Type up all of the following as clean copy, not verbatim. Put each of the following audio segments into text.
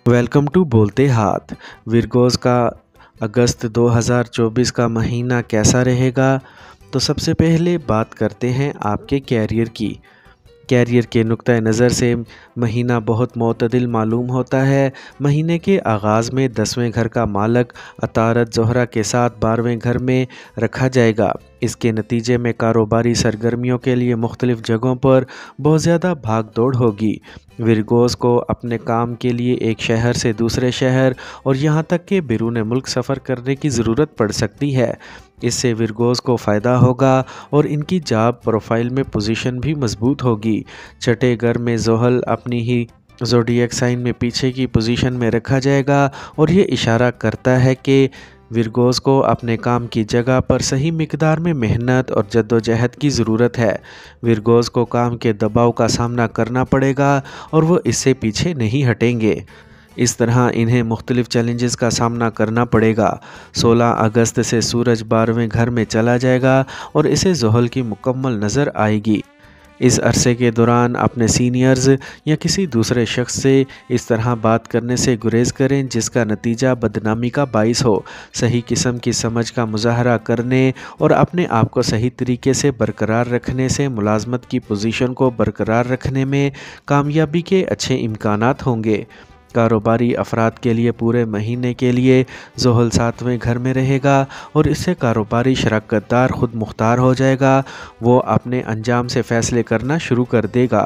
Welcome to बोलते हाथ। विरगोज का अगस्त 2024 का महीना कैसा रहेगा। तो सबसे पहले बात करते हैं आपके कैरियर की। कैरियर के नुक्ता नज़र से महीना बहुत मोतदिल मालूम होता है। महीने के आगाज़ में 10वें घर का मालक अतारत ज़ोहरा के साथ 12वें घर में रखा जाएगा। इसके नतीजे में कारोबारी सरगर्मियों के लिए मुख्तलिफ़ जगहों पर बहुत ज़्यादा भाग दौड़ होगी। विरगोज़ को अपने काम के लिए एक शहर से दूसरे शहर और यहाँ तक कि बैरून मुल्क सफ़र करने की ज़रूरत पड़ सकती है। इससे विरगोज़ को फ़ायदा होगा और इनकी जॉब प्रोफाइल में पोजीशन भी मजबूत होगी। छठे घर में ज़ोहल अपनी ही ज़ोडिएक साइन में पीछे की पोजीशन में रखा जाएगा और ये इशारा करता है कि विरगोज़ को अपने काम की जगह पर सही मिकदार में मेहनत और जद्दोजहद की ज़रूरत है। विरगोज़ को काम के दबाव का सामना करना पड़ेगा और वो इससे पीछे नहीं हटेंगे। इस तरह इन्हें मुख्तलिफ़ चैलेंजेस का सामना करना पड़ेगा। 16 अगस्त से सूरज 12वें घर में चला जाएगा और इसे ज़ोहल की मुकम्मल नज़र आएगी। इस अरसे के दौरान अपने सीनियर्स या किसी दूसरे शख्स से इस तरह बात करने से गुरेज करें जिसका नतीजा बदनामी का बाइस हो। सही किस्म की समझ का मुजाहरा करने और अपने आप को सही तरीके से बरकरार रखने से मुलाजमत की पोजीशन को बरकरार रखने में कामयाबी के अच्छे इम्कानात होंगे। कारोबारी अफराद के लिए पूरे महीने के लिए ज़ोहल 7वें घर में रहेगा और इससे कारोबारी शराकतदार खुद मुख्तार हो जाएगा। वो अपने अंजाम से फ़ैसले करना शुरू कर देगा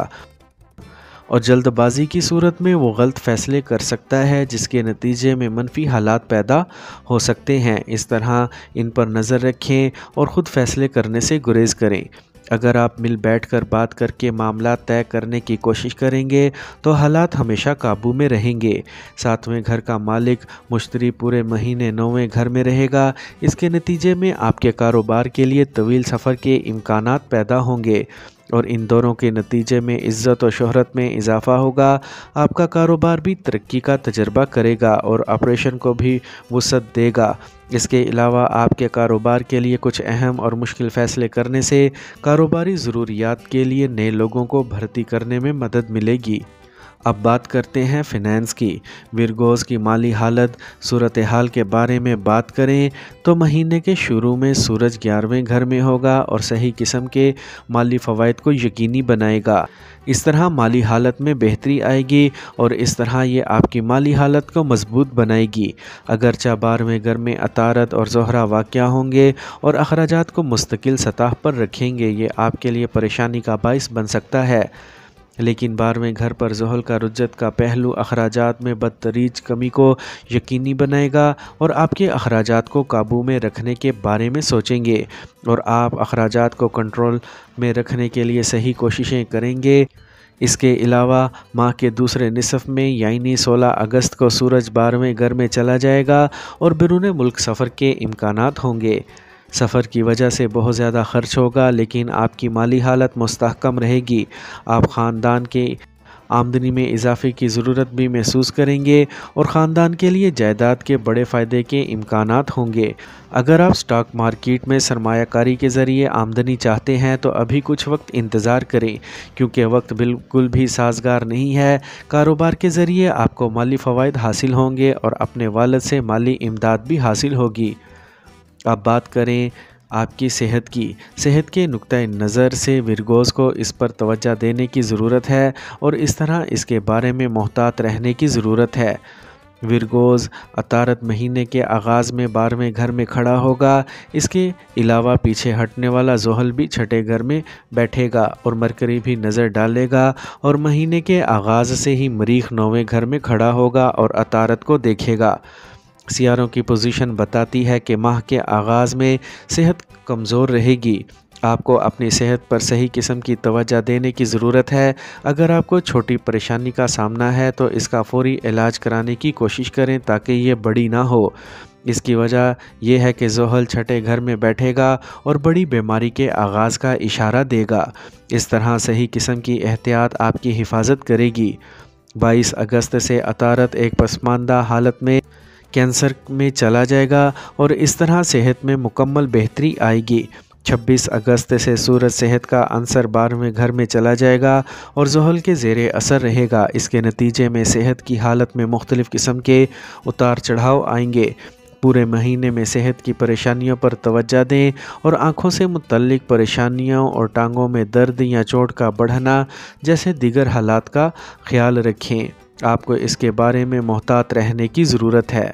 और जल्दबाजी की सूरत में वो गलत फ़ैसले कर सकता है जिसके नतीजे में मनफी हालात पैदा हो सकते हैं। इस तरह इन पर नज़र रखें और ख़ुद फ़ैसले करने से गुरेज करें। अगर आप मिल बैठकर बात करके मामला तय करने की कोशिश करेंगे तो हालात हमेशा काबू में रहेंगे। 7वें घर का मालिक मुश्तरी पूरे महीने 9वें घर में रहेगा। इसके नतीजे में आपके कारोबार के लिए तवील सफ़र के इम्कानात पैदा होंगे और इन दोनों के नतीजे में इज़्ज़त और शोहरत में इजाफ़ा होगा। आपका कारोबार भी तरक्की का तजर्बा करेगा और ऑपरेशन को भी वुसअत देगा। इसके अलावा आपके कारोबार के लिए कुछ अहम और मुश्किल फ़ैसले करने से कारोबारी ज़रूरियात के लिए नए लोगों को भर्ती करने में मदद मिलेगी। अब बात करते हैं फ़िनैंस की। विरगोज़ की माली हालत सूरत हाल के बारे में बात करें तो महीने के शुरू में सूरज 11वें घर में होगा और सही किस्म के माली फ़वाइद को यकीनी बनाएगा। इस तरह माली हालत में बेहतरी आएगी और इस तरह ये आपकी माली हालत को मजबूत बनाएगी। अगरचे 12वें घर में अतारत और ज़ोहरा वाक़या होंगे और अखराजात को मुस्तकिल सतह पर रखेंगे, ये आपके लिए परेशानी का बाइस बन सकता है। लेकिन 12वें घर पर ज़ोहल का रुज्जत का पहलू अखराजात में बदतरीज कमी को यकीनी बनाएगा और आपके अखराजात को काबू में रखने के बारे में सोचेंगे और आप अखराजात को कंट्रोल में रखने के लिए सही कोशिशें करेंगे। इसके अलावा माह के दूसरे निसफ़ में यानी 16 अगस्त को सूरज 12वें घर में चला जाएगा और बैरून मुल्क सफ़र के इम्कानात होंगे। सफ़र की वजह से बहुत ज़्यादा ख़र्च होगा लेकिन आपकी माली हालत मुस्तहकम रहेगी। आप ख़ानदान के आमदनी में इजाफ़े की ज़रूरत भी महसूस करेंगे और ख़ानदान के लिए जायदाद के बड़े फ़ायदे के इम्कानात होंगे। अगर आप स्टॉक मार्केट में सरमायाकारी के ज़रिए आमदनी चाहते हैं तो अभी कुछ वक्त इंतज़ार करें क्योंकि वक्त बिल्कुल भी साजगार नहीं है। कारोबार के ज़रिए आपको माली फ़वाइद हासिल होंगे और अपने वालिद से माली इमदाद भी हासिल होगी। अब बात करें आपकी सेहत की। सेहत के नुक्ते नज़र से विरगोज़ को इस पर तवज्जो देने की ज़रूरत है और इस तरह इसके बारे में मोहतात रहने की ज़रूरत है। विरगोज़ अतारत महीने के आगाज़ में 12वें घर में खड़ा होगा। इसके अलावा पीछे हटने वाला ज़ोहल भी छठे घर में बैठेगा और मरकरी भी नज़र डालेगा और महीने के आगाज़ से ही मरीख 9वें घर में खड़ा होगा और अतारत को देखेगा। सियारों की पोजीशन बताती है कि माह के आगाज़ में सेहत कमज़ोर रहेगी। आपको अपनी सेहत पर सही किस्म की तवज्जो देने की ज़रूरत है। अगर आपको छोटी परेशानी का सामना है तो इसका फ़ौरी इलाज कराने की कोशिश करें ताकि ये बड़ी ना हो। इसकी वजह यह है कि ज़ोहल छठे घर में बैठेगा और बड़ी बीमारी के आगाज़ का इशारा देगा। इस तरह सही किस्म की एहतियात आपकी हिफाजत करेगी। 22 अगस्त से अतारत एक पसमानदा हालत में कैंसर में चला जाएगा और इस तरह सेहत में मुकम्मल बेहतरी आएगी। 26 अगस्त से सूरज सेहत का अंसर 12वें घर में चला जाएगा और ज़ुहल के ज़ेरे असर रहेगा। इसके नतीजे में सेहत की हालत में मुख्तलिफ़ किस्म के उतार चढ़ाव आएंगे। पूरे महीने में सेहत की परेशानियों पर तवज्जो दें और आँखों से मुतल्लिक परेशानियों और टांगों में दर्द या चोट का बढ़ना जैसे दीगर हालात का ख्याल रखें। आपको इसके बारे में मोहतात रहने की ज़रूरत है।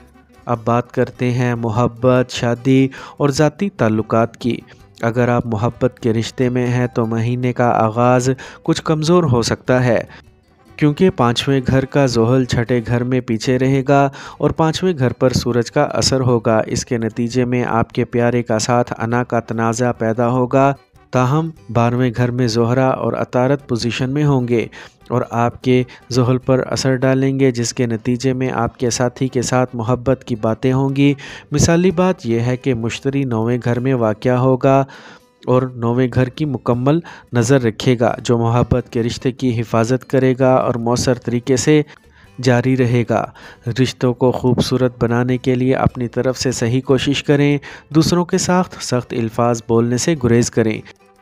अब बात करते हैं मोहब्बत, शादी और ज़ाती ताल्लुकात की। अगर आप मोहब्बत के रिश्ते में हैं तो महीने का आगाज़ कुछ कमज़ोर हो सकता है, क्योंकि 5वें घर का ज़ुहल 6ठे घर में पीछे रहेगा और 5वें घर पर सूरज का असर होगा। इसके नतीजे में आपके प्यारे का साथ अना का तनाज़ा पैदा होगा। ताहम 12वें घर में ज़ोहरा और अतारत पोजीशन में होंगे और आपके ज़ुहल पर असर डालेंगे, जिसके नतीजे में आपके साथी के साथ मोहब्बत की बातें होंगी। मिसाली बात यह है कि मुश्तरी 9वें घर में वाक़या होगा और 9वें घर की मुकम्मल नज़र रखेगा, जो मोहब्बत के रिश्ते की हिफाजत करेगा और मौसर तरीके से जारी रहेगा। रिश्तों को खूबसूरत बनाने के लिए अपनी तरफ से सही कोशिश करें। दूसरों के साथ सख्त अल्फाज बोलने से गुरेज करें।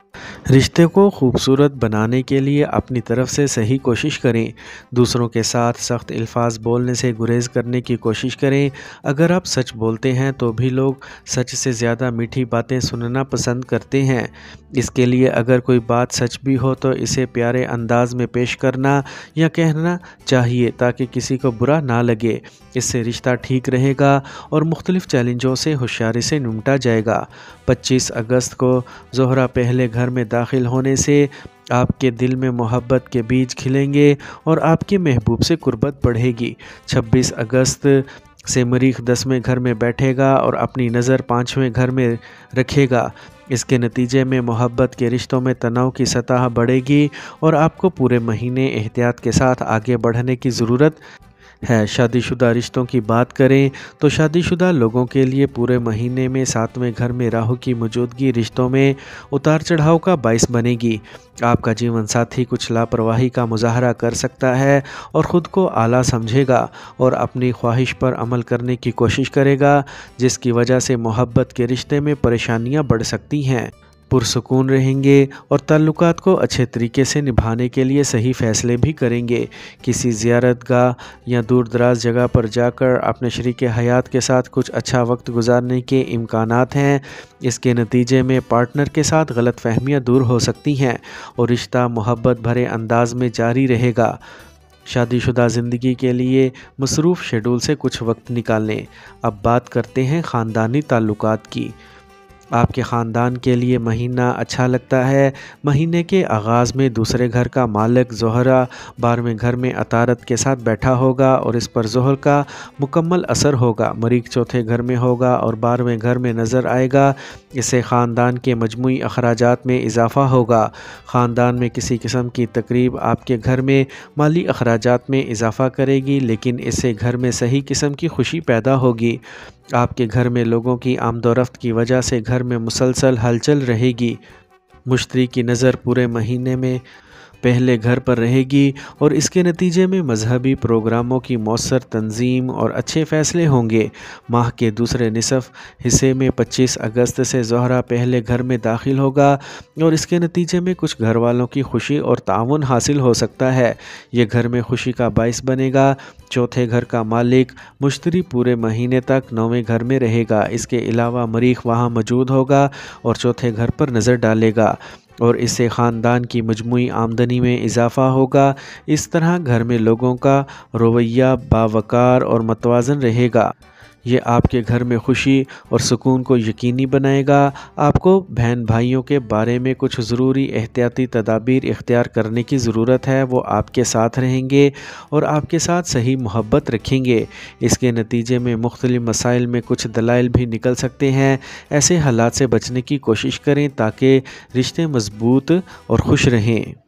रिश्ते को खूबसूरत बनाने के लिए अपनी तरफ से सही कोशिश करें। दूसरों के साथ सख्त अल्फाज बोलने से गुरेज करने की कोशिश करें। अगर आप सच बोलते हैं तो भी लोग सच से ज़्यादा मीठी बातें सुनना पसंद करते हैं। इसके लिए अगर कोई बात सच भी हो तो इसे प्यारे अंदाज में पेश करना या कहना चाहिए ताकि किसी को बुरा ना लगे। इससे रिश्ता ठीक रहेगा और मुख्तलिफ चैलेंजों से होशियारी से निपटा जाएगा। 25 अगस्त को ज़ोहरा पहले घर में दाखिल होने से आपके दिल में मोहब्बत के बीज खिलेंगे और आपके महबूब से कुर्बत बढ़ेगी। 26 अगस्त से मरीख 10वें घर में बैठेगा और अपनी नज़र 5वें घर में रखेगा। इसके नतीजे में मोहब्बत के रिश्तों में तनाव की सतह बढ़ेगी और आपको पूरे महीने एहतियात के साथ आगे बढ़ने की ज़रूरत है। शादीशुदा रिश्तों की बात करें तो शादीशुदा लोगों के लिए पूरे महीने में 7वें घर में राहु की मौजूदगी रिश्तों में उतार चढ़ाव का बाइस बनेगी। आपका जीवन साथी कुछ लापरवाही का मुजाहरा कर सकता है और ख़ुद को आला समझेगा और अपनी ख्वाहिश पर अमल करने की कोशिश करेगा, जिसकी वजह से मोहब्बत के रिश्ते में परेशानियां बढ़ सकती हैं। पुरसुकून रहेंगे और ताल्लुकात को अच्छे तरीके से निभाने के लिए सही फ़ैसले भी करेंगे। किसी ज़ियारतगाह या दूर दराज जगह पर जाकर अपने शरीके हयात के साथ कुछ अच्छा वक्त गुजारने के इम्कानात हैं। इसके नतीजे में पार्टनर के साथ गलत फहमियाँ दूर हो सकती हैं और रिश्ता मोहब्बत भरे अंदाज में जारी रहेगा। शादीशुदा ज़िंदगी के लिए मसरूफ़ शेड्यूल से कुछ वक्त निकालें। अब बात करते हैं ख़ानदानी ताल्लुकात की। आपके ख़ानदान के लिए महीना अच्छा लगता है। महीने के आगाज़ में दूसरे घर का मालिक ज़ोहरा 12वें घर में अतारत के साथ बैठा होगा और इस पर ज़ोहर का मुकम्मल असर होगा। मरीख चौथे घर में होगा और 12वें घर में नज़र आएगा। इससे ख़ानदान के मजमूई अखराजात में इजाफ़ा होगा। ख़ानदान में किसी किस्म की तकरीब आपके घर में माली अखराजात में इजाफ़ा करेगी, लेकिन इससे घर में सही किस्म की खुशी पैदा होगी। आपके घर में लोगों की आमदोरफ्त की वजह से घर में मुसलसल हलचल रहेगी। मुश्तरी की नज़र पूरे महीने में पहले घर पर रहेगी और इसके नतीजे में मजहबी प्रोग्रामों की मौसर तंजीम और अच्छे फ़ैसले होंगे। माह के दूसरे निसफ हिस्से में 25 अगस्त से ज़ोहरा पहले घर में दाखिल होगा और इसके नतीजे में कुछ घर वालों की खुशी और ताउन हासिल हो सकता है। ये घर में खुशी का बाइस बनेगा। चौथे घर का मालिक मुश्तरी पूरे महीने तक 9वें घर में रहेगा। इसके अलावा मरीख वहाँ मौजूद होगा और चौथे घर पर नज़र डालेगा और इससे ख़ानदान की मजमूई आमदनी में इजाफ़ा होगा। इस तरह घर में लोगों का रवैया बावकार और मतवाज़न रहेगा। ये आपके घर में खुशी और सुकून को यकीनी बनाएगा। आपको बहन भाइयों के बारे में कुछ ज़रूरी एहतियाती तदाबीर इख्तियार करने की ज़रूरत है। वो आपके साथ रहेंगे और आपके साथ सही मोहब्बत रखेंगे। इसके नतीजे में मुख्तलिफ मसाइल में कुछ दलाइल भी निकल सकते हैं। ऐसे हालात से बचने की कोशिश करें ताकि रिश्ते मजबूत और खुश रहें।